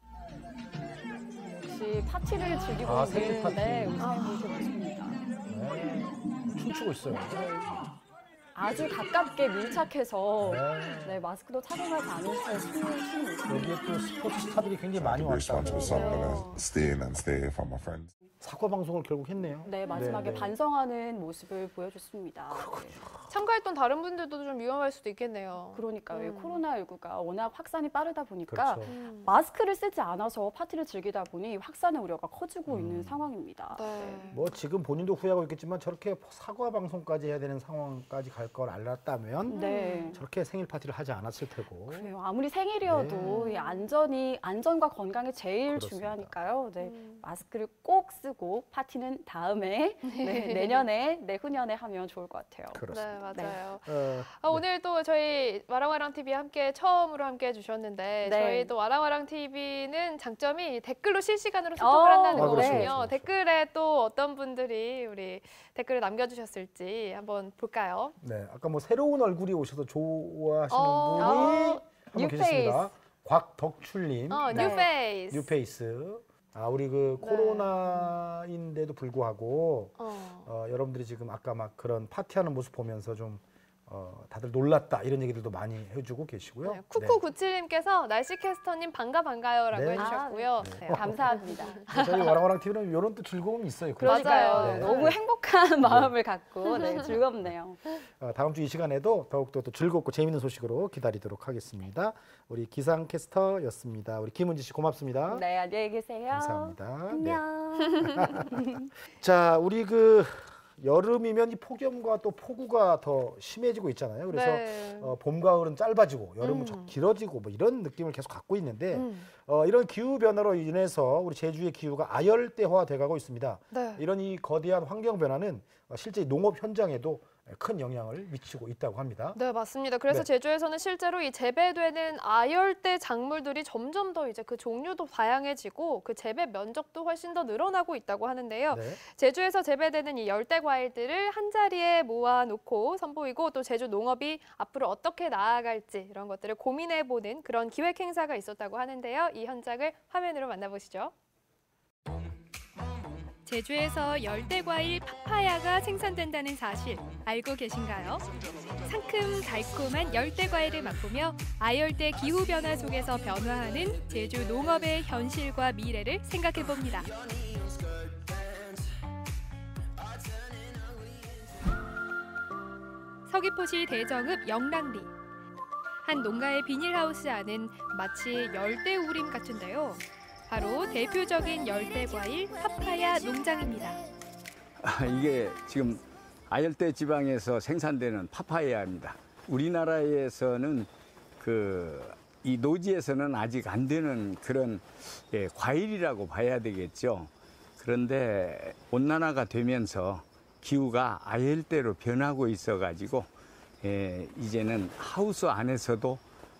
역시 파티를 즐기고 생일 있는 파티. 우사인 볼트 모습입니다. 네. 춤추고 있어요. 아주 가깝게 밀착해서 네. 마스크도 착용하지 않은 채 춤을 추는 모습. 여기에 또 스포츠 스타들이 굉장히 많이 왔다고. responsible, so I'm gonna stay in and stay for my friends. 사과 방송을 결국 했네요. 네, 마지막에 네. 반성하는 모습을 보여줬습니다. 네. 참가했던 다른 분들도 좀 위험할 수도 있겠네요. 그러니까요. 이 코로나19가 워낙 확산이 빠르다 보니까 그렇죠. 마스크를 쓰지 않아서 파티를 즐기다 보니 확산의 우려가 커지고 있는 상황입니다. 네. 뭐 지금 본인도 후회하고 있겠지만 저렇게 사과 방송까지 해야 되는 상황까지 갈 걸 알았다면 네. 저렇게 생일 파티를 하지 않았을 테고. 그래요. 아무리 생일이어도 이 안전과 건강이 제일 그렇습니다. 중요하니까요. 네, 마스크를 꼭 쓰고 파티는 다음에, 네, 내년에, 내후년에 하면 좋을 것 같아요. 그렇습니다. 네, 맞아요. 네. 오늘 또 저희 와랑와랑 TV 함께 처음으로 함께 해주셨는데 네. 저희 또 와랑와랑 TV는 장점이 댓글로 실시간으로 소통을 한다는 아, 그렇죠, 거거든요. 그렇죠, 그렇죠. 댓글에 또 어떤 분들이 우리 댓글을 남겨주셨을지 한번 볼까요? 네, 아까 뭐 새로운 얼굴이 오셔서 좋아하시는 분이 한분 뉴페이스. 계셨습니다. 곽덕출님, 네. 뉴페이스. 뉴페이스. 우리 그 코로나인데도 불구하고 여러분들이 지금 아까 막 그런 파티하는 모습 보면서 좀 다들 놀랐다 이런 얘기들도 많이 해주고 계시고요. 네, 쿠쿠97님께서 날씨 캐스터님 반가워라고 네. 해주셨고요. 네, 감사합니다. 저희 와랑와랑 TV는 이런 또 즐거움이 있어요. 그러니까요. 네. 너무 행복한 마음을 갖고 즐겁네요. 다음 주 이 시간에도 더욱더 또 즐겁고 재밌는 소식으로 기다리도록 하겠습니다. 우리 기상캐스터였습니다. 우리 김은지 씨 고맙습니다. 네, 안녕히 계세요. 감사합니다. 안녕. 자, 우리 그 여름이면 이 폭염과 또 폭우가 더 심해지고 있잖아요. 그래서 네. 봄, 가을은 짧아지고 여름은 좀 길어지고 뭐 이런 느낌을 계속 갖고 있는데 이런 기후 변화로 인해서 우리 제주의 기후가 아열대화돼 가고 있습니다. 네. 이런 이 거대한 환경 변화는 실제 농업 현장에도 큰 영향을 미치고 있다고 합니다. 네, 맞습니다. 그래서 네. 제주에서는 실제로 이 재배되는 아열대 작물들이 점점 더 이제 그 종류도 다양해지고 그 재배 면적도 훨씬 더 늘어나고 있다고 하는데요. 네. 제주에서 재배되는 이 열대 과일들을 한 자리에 모아놓고 선보이고 또 제주 농업이 앞으로 어떻게 나아갈지 이런 것들을 고민해보는 그런 기획 행사가 있었다고 하는데요. 이 현장을 화면으로 만나보시죠. 제주에서 열대과일 파파야가 생산된다는 사실 알고 계신가요? 상큼 달콤한 열대과일을 맛보며 아열대 기후 변화 속에서 변화하는 제주 농업의 현실과 미래를 생각해봅니다. 서귀포시 대정읍 영랑리. 한 농가의 비닐하우스 안은 마치 열대우림 같은데요. 바로 대표적인 열대과일 파파야 농장입니다. 이게 지금 아열대 지방에서 생산되는 파파야입니다. 우리나라에서는 이 노지에서는 아직 안 되는 그런 과일이라고 봐야 되겠죠. 그런데 온난화가 되면서 기후가 아열대로 변하고 있어가지고 이제는 하우스 안에서도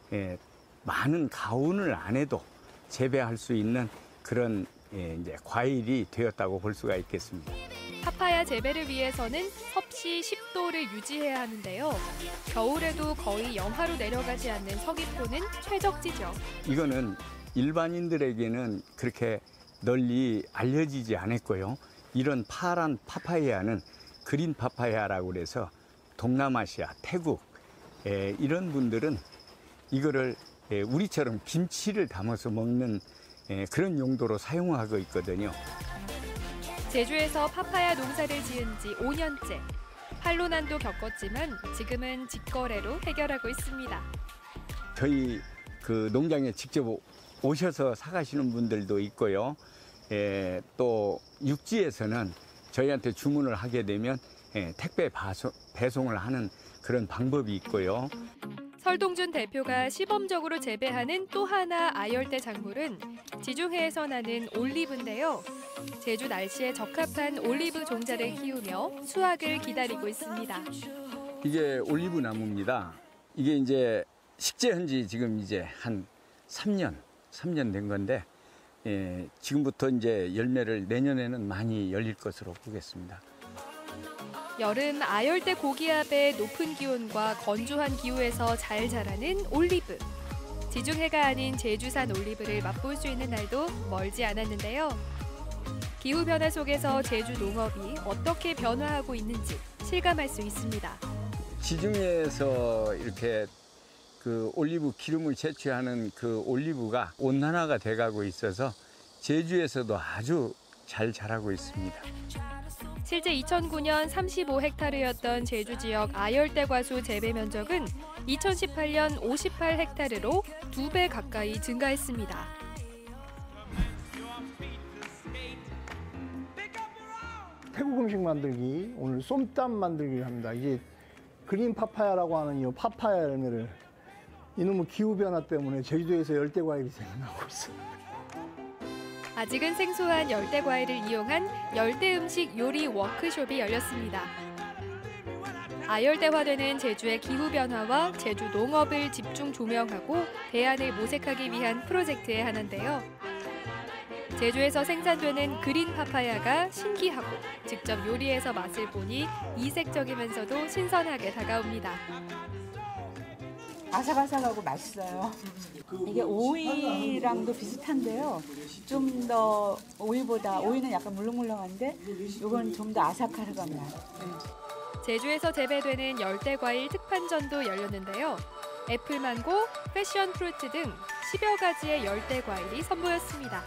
많은 가온을 안 해도 재배할 수 있는 그런 이제 과일이 되었다고 볼 수가 있겠습니다. 파파야 재배를 위해서는 섭씨 10도를 유지해야 하는데요. 겨울에도 거의 영하로 내려가지 않는 서귀포는 최적지죠. 이거는 일반인들에게는 그렇게 널리 알려지지 않았고요. 이런 파란 파파야는 그린 파파야라고 그래서 동남아시아, 태국 이런 분들은 이거를 우리처럼 김치를 담아서 먹는 그런 용도로 사용하고 있거든요. 제주에서 파파야 농사를 지은 지 5년째. 한로난도 겪었지만 지금은 직거래로 해결하고 있습니다. 저희 그 농장에 직접 오셔서 사가시는 분들도 있고요. 또 육지에서는 저희한테 주문을 하게 되면 택배 배송을 하는 그런 방법이 있고요. 설동준 대표가 시범적으로 재배하는 또 하나 아열대 작물은 지중해에서 나는 올리브인데요. 제주 날씨에 적합한 올리브 종자를 키우며 수확을 기다리고 있습니다. 이게 올리브 나무입니다. 이게 이제 식재한 지 지금 이제 한 3년 된 건데 지금부터 이제 열매를 내년에는 많이 열릴 것으로 보겠습니다. 여름 아열대 고기압의 높은 기온과 건조한 기후에서 잘 자라는 올리브. 지중해가 아닌 제주산 올리브를 맛볼 수 있는 날도 멀지 않았는데요. 기후변화 속에서 제주 농업이 어떻게 변화하고 있는지 실감할 수 있습니다. 지중해에서 이렇게 그 올리브 기름을 채취하는 그 올리브가 온난화가 돼가고 있어서 제주에서도 아주 잘 자라고 있습니다. 실제 2009년 35헥타르였던 제주 지역 아열대 과수 재배 면적은 2018년 58헥타르로 2배 가까이 증가했습니다. 태국 음식 만들기, 오늘 쏨땀 만들기를 합니다. 이게 그린 파파야라고 하는 이 파파야 열매를 이놈의 기후변화 때문에 제주도에서 열대과일이 생겨나고 있어요. 아직은 생소한 열대 과일을 이용한 열대 음식 요리 워크숍이 열렸습니다. 아열대화되는 제주의 기후 변화와 제주 농업을 집중 조명하고 대안을 모색하기 위한 프로젝트의 하나인데요. 제주에서 생산되는 그린 파파야가 신기하고 직접 요리해서 맛을 보니 이색적이면서도 신선하게 다가옵니다. 아삭아삭하고 맛있어요. 이게 오이랑도 비슷한데요. 좀 더 오이는 약간 물렁물렁한데 이건 좀 더 아삭아삭한 맛. 제주에서 재배되는 열대과일 특판전도 열렸는데요. 애플망고, 패션프루트 등 10여 가지의 열대과일이 선보였습니다.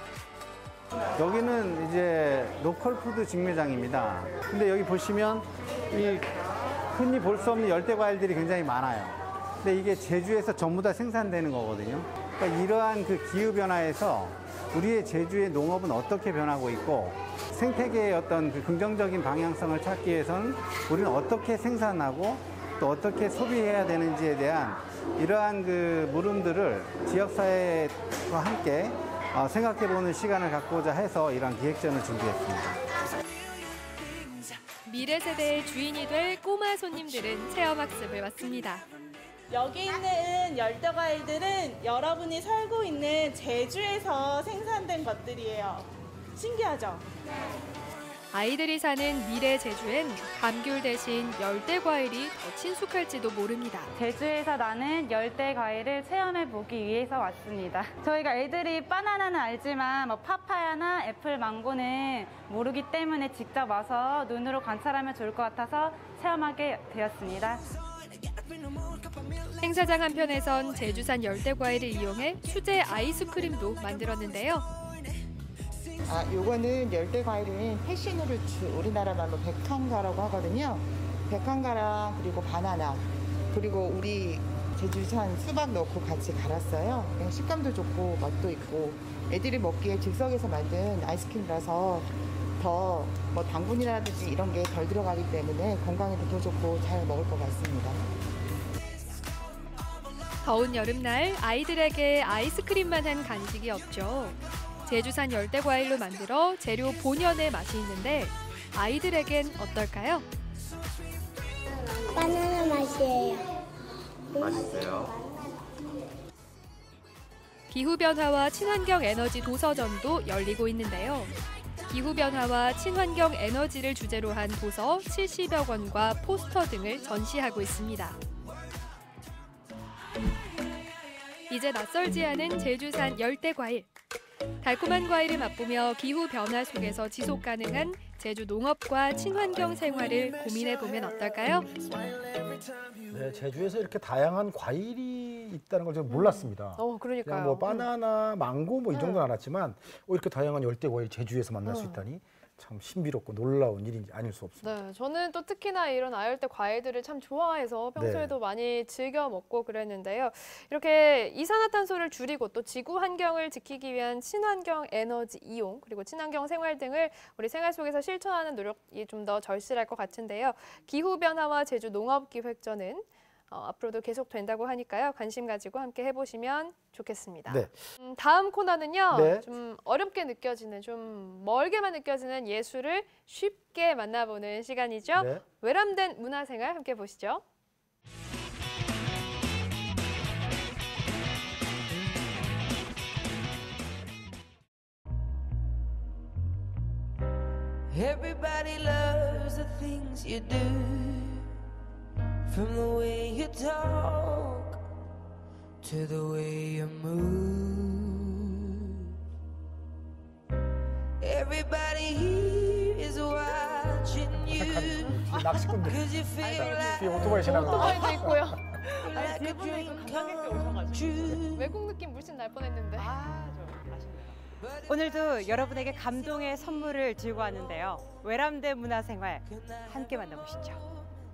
여기는 이제 로컬푸드 직매장입니다. 근데 여기 보시면 이 흔히 볼 수 없는 열대과일들이 굉장히 많아요. 근데 이게 제주에서 전부 다 생산되는 거거든요. 그러니까 이러한 그 기후변화에서 우리의 제주의 농업은 어떻게 변하고 있고 생태계의 어떤 그 긍정적인 방향성을 찾기 위해서는 우리는 어떻게 생산하고 또 어떻게 소비해야 되는지에 대한 이러한 그 물음들을 지역사회와 함께 생각해보는 시간을 갖고자 해서 이러한 기획전을 준비했습니다. 미래 세대의 주인이 될 꼬마 손님들은 체험학습을 왔습니다. 여기 있는 열대과일들은 여러분이 살고 있는 제주에서 생산된 것들이에요. 신기하죠? 아이들이 사는 미래 제주엔 감귤 대신 열대 과일이 더 친숙할지도 모릅니다. 제주에서 나는 열대 과일을 체험해 보기 위해서 왔습니다. 저희가 애들이 바나나는 알지만 뭐 파파야나 애플, 망고는 모르기 때문에 직접 와서 눈으로 관찰하면 좋을 것 같아서 체험하게 되었습니다. 행사장 한편에선 제주산 열대 과일을 이용해 수제 아이스크림도 만들었는데요. 요거는 열대 과일은 패션으로 우리나라 말로 백한가라고 하거든요. 백한가랑 그리고 바나나 그리고 우리 제주산 수박 넣고 같이 갈았어요. 식감도 좋고 맛도 있고 애들이 먹기에 즉석에서 만든 아이스크림이라서 더 뭐 당분이라든지 이런 게 덜 들어가기 때문에 건강에도 더 좋고 잘 먹을 것 같습니다. 더운 여름날 아이들에게 아이스크림만한 간식이 없죠. 제주산 열대 과일로 만들어 재료 본연의 맛이 있는데 아이들에겐 어떨까요? 바나나 맛이에요. 맛있어요. 기후변화와 친환경 에너지 도서전도 열리고 있는데요. 기후변화와 친환경 에너지를 주제로 한 도서 70여 권과 포스터 등을 전시하고 있습니다. 이제 낯설지 않은 제주산 열대 과일. 달콤한 과일을 맛보며 기후변화 속에서 지속 가능한 제주 농업과 친환경 생활을 고민해보면 어떨까요? 네, 제주에서 이렇게 다양한 과일이 있다는 걸 제가 몰랐습니다. 그러니까요. 그냥 뭐 바나나, 망고 뭐 이 정도는 알았지만 이렇게 다양한 열대 과일 제주에서 만날 수 있다니 참 신비롭고 놀라운 일인지 아닐 수 없습니다. 네, 저는 또 특히나 이런 아열대 과일들을 참 좋아해서 평소에도 많이 즐겨 먹고 그랬는데요. 이렇게 이산화탄소를 줄이고 또 지구 환경을 지키기 위한 친환경 에너지 이용 그리고 친환경 생활 등을 우리 생활 속에서 실천하는 노력이 좀 더 절실할 것 같은데요. 기후변화와 제주 농업기획전은 앞으로도 계속 된다고 하니까요. 관심 가지고 함께 해보시면 좋겠습니다. 네. 다음 코너는요. 네. 좀 어렵게 느껴지는, 좀 멀게만 느껴지는 예술을 쉽게 만나보는 시간이죠. 네. 외람된 문화생활 함께 보시죠. Everybody loves the things you do. From the way you talk to the way you move. Everybody here is watching you. 낚시꾼들. Cause you feel like 뒤에 오토바이 지나가. 오토바이도 있고요. like a dream come true. 외국 느낌 물씬 날 뻔했는데. 오늘도 여러분에게 감동의 선물을 들고 왔는데요. 외람된 문화생활 함께 만나보시죠.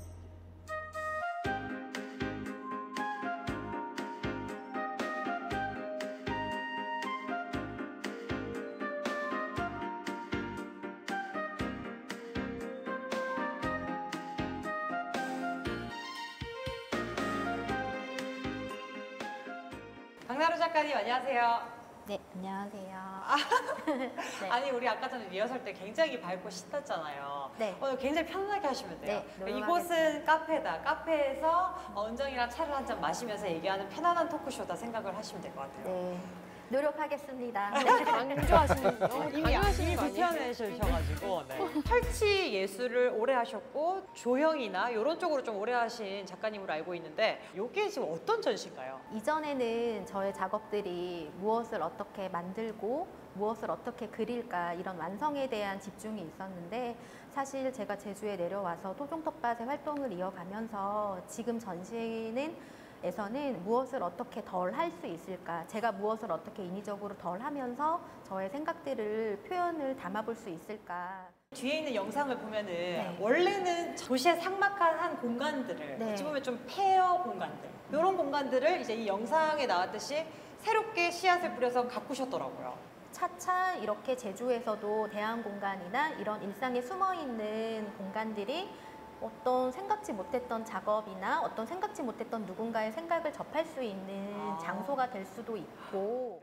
박나루 작가님 안녕하세요. 네, 안녕하세요. 네. 아니 우리 아까 전에 리허설 때 굉장히 밝고 신났잖아요. 네. 오늘 굉장히 편하게 하시면 돼요. 네, 이곳은 카페다. 카페에서 은정이랑 차를 한 잔 마시면서 얘기하는 편안한 토크쇼다 생각을 하시면 될 것 같아요. 네, 노력하겠습니다. 강조하시는 이미 불편해지셔가지고 설치 예술을 오래 하셨고 조형이나 이런 쪽으로 좀 오래 하신 작가님으로 알고 있는데 이게 지금 어떤 전시인가요? 이전에는 저의 작업들이 무엇을 어떻게 만들고 무엇을 어떻게 그릴까 이런 완성에 대한 집중이 있었는데 사실 제가 제주에 내려와서 토종텃밭의 활동을 이어가면서 지금 전시는 에서는 무엇을 어떻게 덜 할 수 있을까, 제가 무엇을 어떻게 인위적으로 덜 하면서 저의 생각들을 표현을 담아볼 수 있을까. 뒤에 있는 영상을 보면은 원래는 도시의 삭막한 한 공간들을 어찌 보면 좀 폐허 공간들 이런 공간들을 이제 이 영상에 나왔듯이 새롭게 씨앗을 뿌려서 가꾸셨더라고요. 차차 이렇게 제주에서도 대한공간이나 이런 일상에 숨어있는 공간들이 어떤 생각지 못했던 작업이나 어떤 생각지 못했던 누군가의 생각을 접할 수 있는 장소가 될 수도 있고.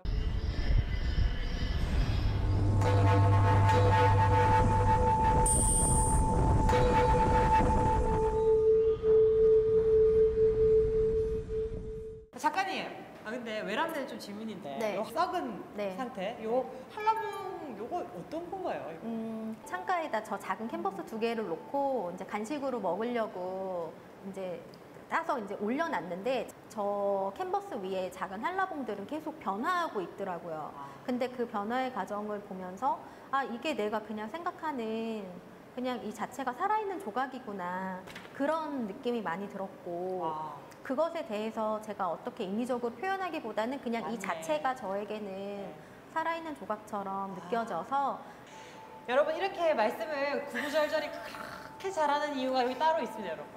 작가님, 근데 외람되는 좀 질문인데 네. 요 썩은 네. 상태, 요 한라봉 요거 어떤 건가요? 이거? 창가에다 저 작은 캔버스 2개를 놓고 이제 간식으로 먹으려고 이제 따서 이제 올려놨는데 저 캔버스 위에 작은 한라봉들은 계속 변화하고 있더라고요. 근데 그 변화의 과정을 보면서 아, 이게 내가 그냥 생각하는 그냥 이 자체가 살아있는 조각이구나 그런 느낌이 많이 들었고 그것에 대해서 제가 어떻게 인위적으로 표현하기보다는 그냥 이 자체가 저에게는 살아있는 조각처럼 느껴져서 여러분 이렇게 말씀을 구구절절히 그렇게 잘하는 이유가 여기 따로 있습니다, 여러분.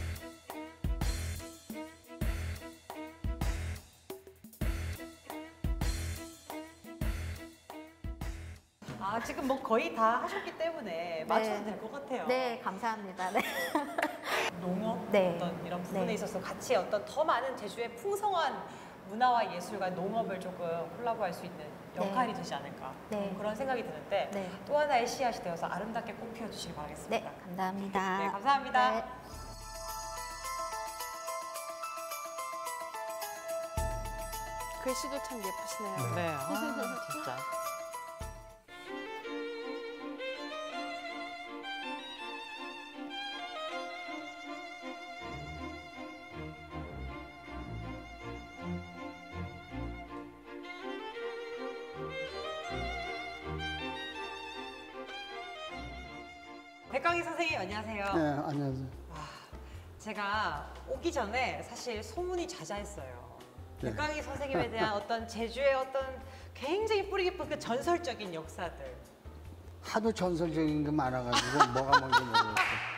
지금 뭐 거의 다 하셨기 때문에 맞춰도 될 것 같아요. 네, 감사합니다. 네. 농업 네. 어떤 이런 부분에 네. 있어서 같이 어떤 더 많은 제주의 풍성한 문화와 예술과 농업을 조금 콜라보할 수 있는 역할이 되지 않을까 네. 그런 생각이 드는데 네. 또 하나의 씨앗이 되어서 아름답게 꽃 피워주시기 바라겠습니다. 네, 감사합니다. 네, 감사합니다. 네. 글씨도 참 예쁘시네요. 네, 진짜. 백강희 선생님 안녕하세요. 네, 안녕하세요. 제가 오기 전에 사실 소문이 자자했어요. 네. 백강희 선생님에 대한 어떤 제주의 어떤 굉장히 뿌리 깊은 그 전설적인 역사들. 하도 전설적인 게 많아가지고 뭐가 뭔지 모르겠어요.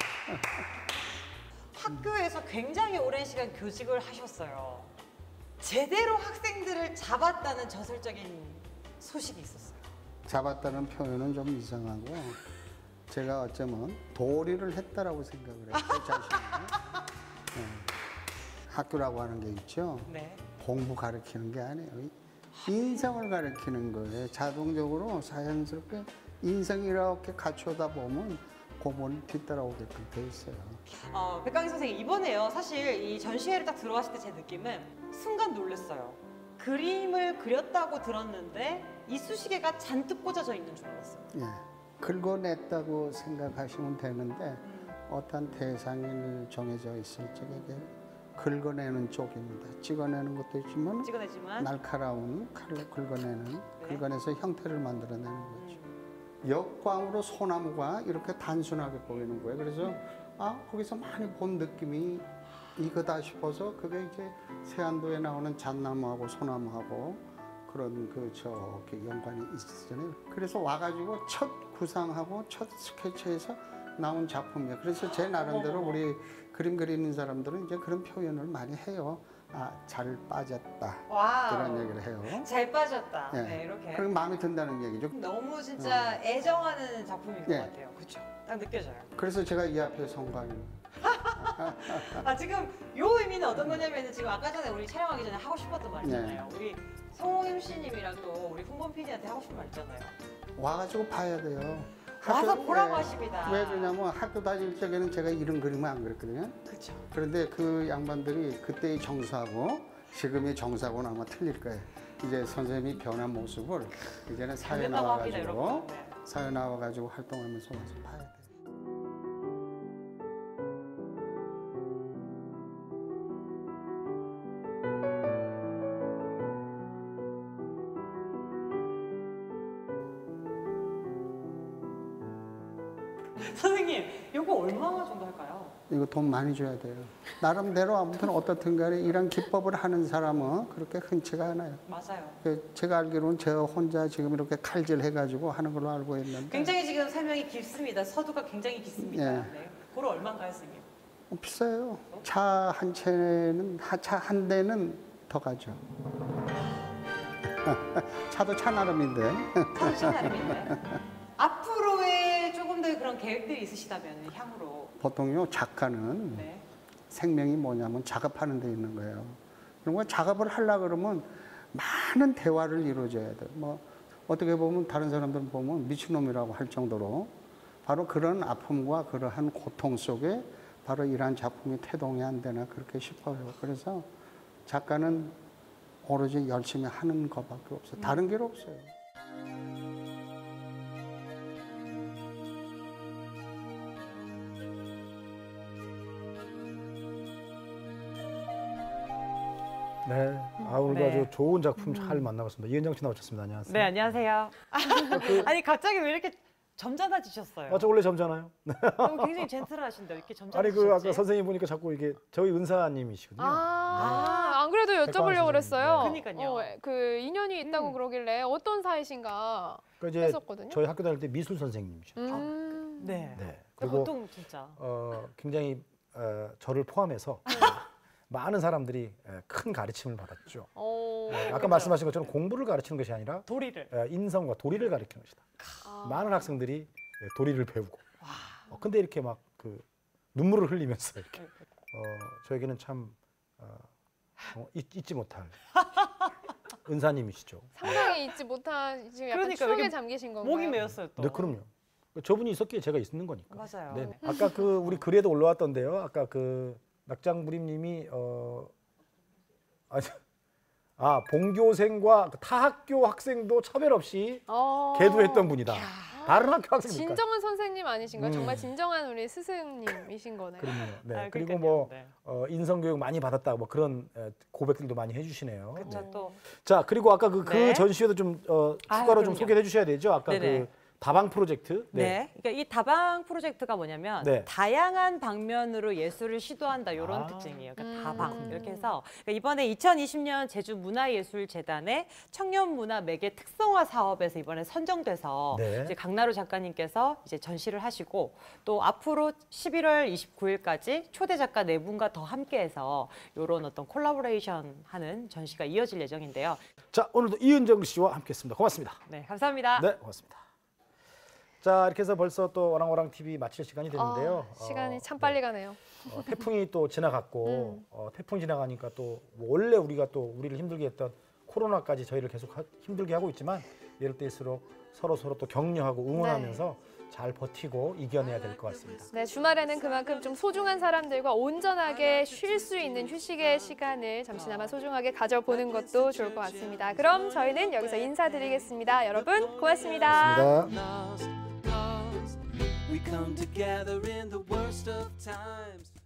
학교에서 굉장히 오랜 시간 교직을 하셨어요. 제대로 학생들을 잡았다는 전설적인 소식이 있었어요. 잡았다는 표현은 좀 이상하고 제가 어쩌면 도리를 했다라고 생각을 해요. 제 자신이. 네. 학교라고 하는 게 있죠. 네. 공부 가르치는 게 아니에요. 인성을 가르치는 거예요. 자동적으로 자연스럽게 인성이 이렇게 갖추다 보면 고문이 뒤따라오게끔 돼 있어요. 백강희 선생님 이번에요. 사실 이 전시회를 딱 들어왔을 때 제 느낌은 순간 놀랐어요. 그림을 그렸다고 들었는데 이쑤시개가 잔뜩 꽂아져 있는 줄 알았어요. 예. 긁어냈다고 생각하시면 되는데 어떤 대상이 정해져 있을 적에 긁어내는 쪽입니다. 찍어내는 것도 있지만 날카로운 칼로 긁어내는, 긁어내서 형태를 만들어내는 거죠. 역광으로 소나무가 이렇게 단순하게 보이는 거예요. 그래서 거기서 많이 본 느낌이 이거다 싶어서 그게 이제 세안도에 나오는 잣나무하고 소나무하고 그런 저기 연관이 있었잖아요. 그래서 와가지고 첫 구상하고 첫 스케치에서 나온 작품이에요. 그래서 제 나름대로 우리 그림 그리는 사람들은 이제 그런 표현을 많이 해요. 잘 빠졌다. 와우. 이런 얘기를 해요. 잘 빠졌다. 예. 네, 이렇게. 그럼 마음에 든다는 얘기죠. 너무 진짜 애정하는 작품인 것 예. 같아요. 그렇죠? 딱 느껴져요. 그래서 제가 이 앞에 성관이 지금 요 의미는 어떤 거냐면 지금 아까 전에 우리 촬영하기 전에 하고 싶었던 말이잖아요. 우리 송홍임 씨님이랑 또 우리 홍범 PD한테 하고 싶은 말 있잖아요. 와가지고 봐야 돼요. 와서 보라고 하십니다. 왜 그러냐면 학교 다닐 적에는 제가 이런 그림을 안 그렸거든요. 그렇죠. 그런데 그 양반들이 그때의 정서하고 지금의 정서하고는 아마 틀릴 거예요. 이제 선생님이 변한 모습을 이제는 사회 나와가지고 사회 나와가지고 활동하면서 와서 봐야 돼요. 선생님, 이거 얼마 정도 할까요? 이거 돈 많이 줘야 돼요. 나름대로 아무튼 어떻든 간에 이런 기법을 하는 사람은 그렇게 흔치가 않아요. 맞아요. 제가 알기로는 제가 혼자 지금 이렇게 칼질 해가지고 하는 걸로 알고 있는데 굉장히 지금 설명이 깊습니다. 서두가 굉장히 깊습니다. 예. 네. 그거 얼마인가요, 선생님? 비싸요. 차 한 채는 차 한 대는 더 가죠. 차도 차 나름인데. 차도 차 나름인데. 앞으로의 조금 더 그런 계획들이 있으시다면 향후로. 보통요 작가는 네. 생명이 뭐냐면 작업하는 데 있는 거예요. 그리고 작업을 하려 그러면 많은 대화를 이루어져야 돼요. 뭐 어떻게 보면 다른 사람들은 보면 미친놈이라고 할 정도로 바로 그런 아픔과 그러한 고통 속에 바로 이러한 작품이 태동이 안 되나 그렇게 싶어요. 그래서 작가는 오로지 열심히 하는 것밖에 없어요. 다른 게 없어요. 네, 오늘도 네. 아주 좋은 작품 잘 만나봤습니다. 이은정 씨 나오셨습니다. 안녕하세요. 네, 안녕하세요. 아니 갑자기 왜 이렇게 점잖아지셨어요? 저 원래 점잖아요. 굉장히 젠틀하신데 이렇게 점잖으셨지? 아니 그 아까 선생님 보니까 자꾸 이게 저희 은사님이시거든요. 안 그래도 여쭤보려고 그랬어요. 그러니까요. 그 인연이 있다고 그러길래 어떤 사이신가 이제 했었거든요. 저희 학교 다닐 때 미술 선생님이셨죠. 네. 그리고 보통 진짜 굉장히 저를 포함해서 많은 사람들이 큰 가르침을 받았죠. 아까 그렇죠. 말씀하신 것처럼 공부를 가르치는 것이 아니라 도리를. 인성과 도리를 가르치는 것이다. 많은 학생들이 도리를 배우고. 근데 이렇게 막 그 눈물을 흘리면서 이렇게 저에게는 참 잊지 못할 은사님이시죠. 상당히 잊지 못한 지금 약간 그러니까 추억에 여기 잠기신 건가요? 목이 메었어요 또. 네, 그럼요. 저분이 있었기에 제가 있는 거니까. 맞아요. 네네. 아까 그 우리 글에도 올라왔던데요. 아까 그 낙장부림님이 본교생과 타학교 학생도 차별 없이 계도했던 분이다. 다른 학교 학생이니까. 진정한 선생님 아니신가요? 정말 진정한 우리 스승님이신 거네요. 그럼요. 네. 그리고 그러니까요. 뭐 네. 인성교육 많이 받았다 뭐 그런 고백들도 많이 해주시네요. 그렇죠. 네. 또 자 그리고 아까 그 네. 전시회도 좀 추가로 좀 그럼요. 소개해 주셔야 되죠. 아까 네네. 그 다방 프로젝트. 네. 그러니까 이 다방 프로젝트가 뭐냐면 네. 다양한 방면으로 예술을 시도한다 이런 특징이에요. 그러니까 다방 이렇게 해서 그러니까 이번에 2020년 제주문화예술재단의 청년문화 매개 특성화 사업에서 이번에 선정돼서 네. 이제 강나루 작가님께서 이제 전시를 하시고 또 앞으로 11월 29일까지 초대 작가 4분과 더 함께해서 이런 어떤 콜라보레이션하는 전시가 이어질 예정인데요. 자 오늘도 이은정 씨와 함께했습니다. 고맙습니다. 네, 감사합니다. 네, 고맙습니다. 자 이렇게 해서 벌써 또 어랑어랑 TV 마칠 시간이 됐는데요. 시간이 참 빨리 가네요. 태풍이 또 지나갔고 태풍 지나가니까 또 원래 우리가 또 우리를 힘들게 했던 코로나까지 저희를 계속 힘들게 하고 있지만 이럴 때일수록 서로 또 격려하고 응원하면서 잘 버티고 이겨내야 될 것 같습니다. 네, 주말에는 그만큼 좀 소중한 사람들과 온전하게 쉴 수 있는 휴식의 시간을 잠시나마 소중하게 가져보는 것도 좋을 것 같습니다. 그럼 저희는 여기서 인사드리겠습니다. 여러분 고맙습니다. We come together in the worst of times.